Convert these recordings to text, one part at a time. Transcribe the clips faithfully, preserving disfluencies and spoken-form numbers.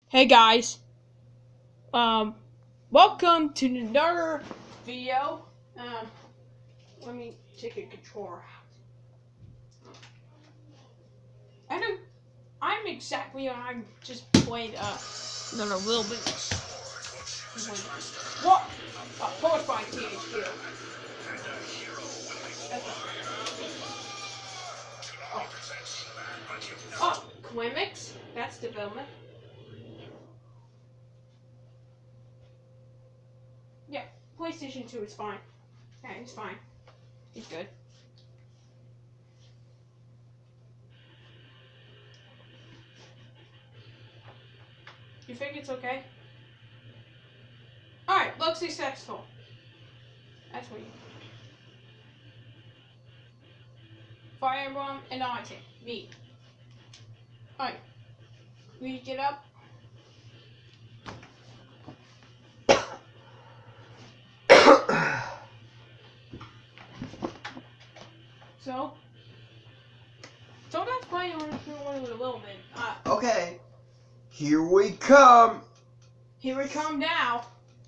Hey guys, um, welcome to another video. Um, let me take a controller out. I know I'm exactly. I just played uh, another little bit. What? Uh, post by T H Q. Oh, oh, Climax. That's development. Yeah, PlayStation two is fine. Yeah, it's fine. It's good. You think it's okay? Alright, look successful. That's what you Fire Emblem and Odyssey. Me. Alright. We get up. So, so that's playing on a little bit. Uh, okay, here we come. Here we come now.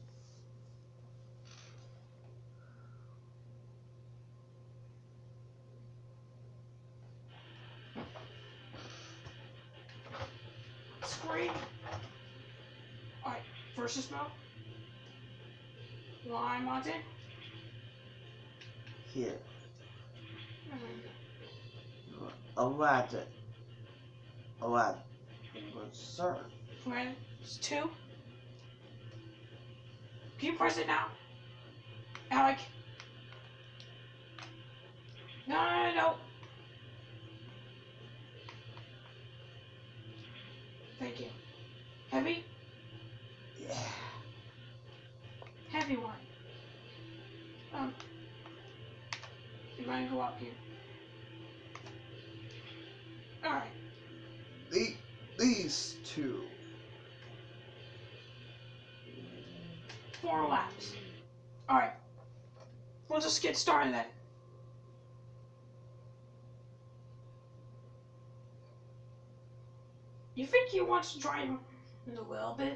Scream. Alright, first to smell. Lime on it. Here. Aladdin. Aladdin. Good sir. It's two. Can you press it now? Alec. No, no, no, no. Thank you. Heavy? Yeah. Heavy one. Um. You might go up here. Alright. The, these two. Four laps. Alright. We'll just get started then. You think he wants to drive in a little bit?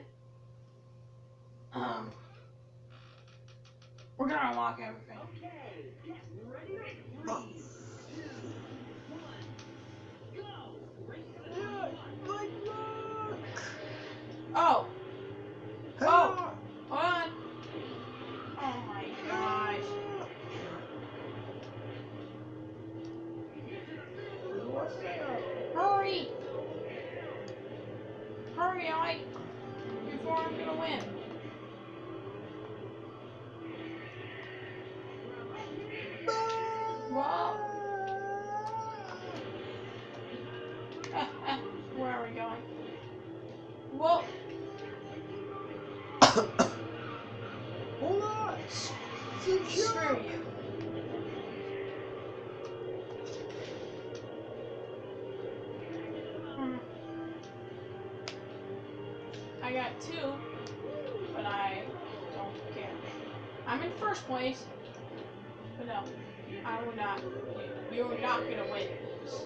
Um. We're gonna unlock everything. Oh. Oh. Oh. Hold on. Oh my gosh. Hurry. Hurry, I. Before I'm gonna win. Whoa. Where are we going? Whoa. Hold on. Screw you. Hmm. I got two, but I don't care. I'm in first place, but no, I will not. You're not gonna win this.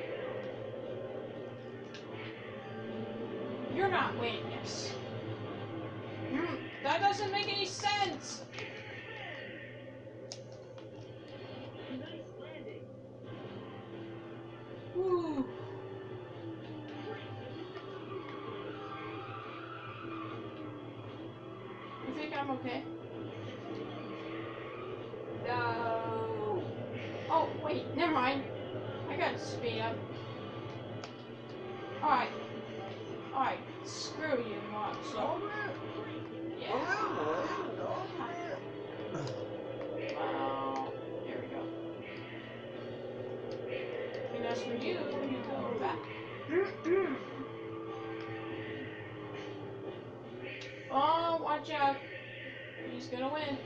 You're not winning this. Hmm. That doesn't make any sense. Woo. You think I'm okay? No. Oh, wait, never mind. I got to speed up. Alright. Alright, screw you, Monster. Yeah. Well, there we go. And as for you, you go back. Oh, watch out. He's gonna win.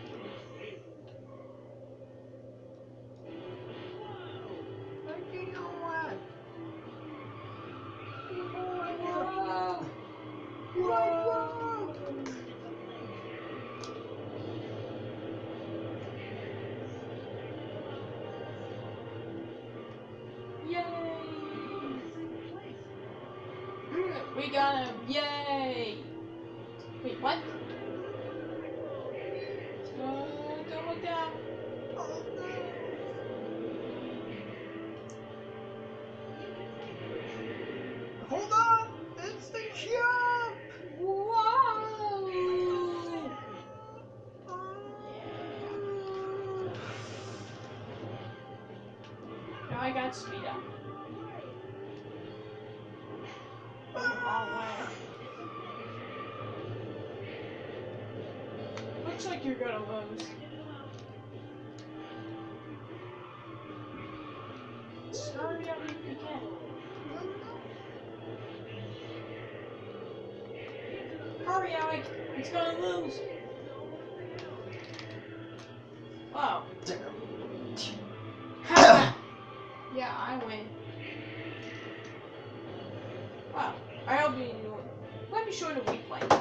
Whoa. Whoa. Yay! We we got him! Yay! Wait, what? Uh, don't look down. Oh no. Hold on! It's the jump! Whoa! Now I got speed up. Oh, looks like you're gonna lose. Just hurry up if you can. Hurry, Alec! He's gonna lose. Oh. Yeah, I win. Wow. I hope you knew it. Let me show the replay.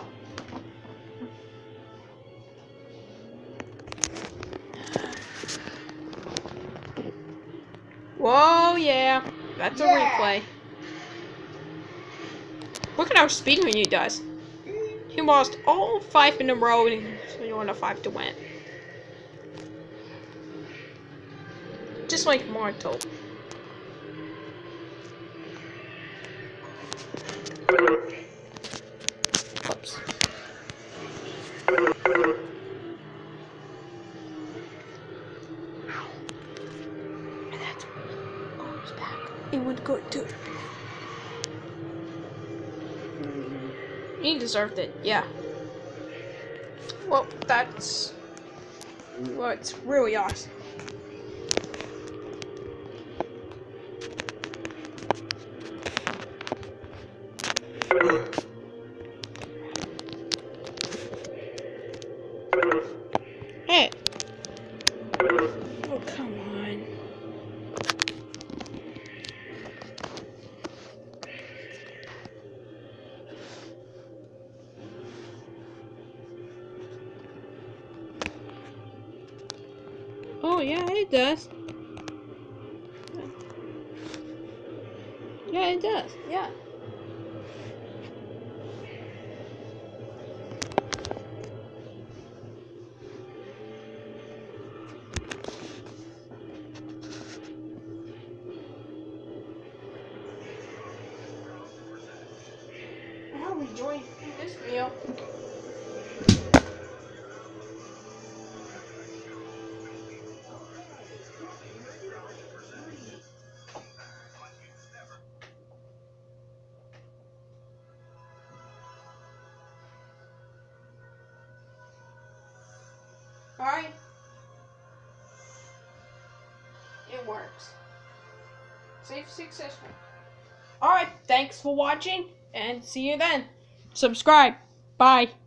Whoa, yeah. That's Yeah. a replay. Look at how speedrun he does. He lost all five in a row and he won a five to win. Just like Marto. Oops. And that's oh, he's back. It would go too. He deserved it, yeah. Well, that's well, it's really awesome. Hey. Oh, come on. Oh, yeah, it does. Yeah, it does. Yeah. I hope you enjoyed this video. Alright? It works. Safe, successful. Alright, thanks for watching, and see you then. Subscribe. Bye.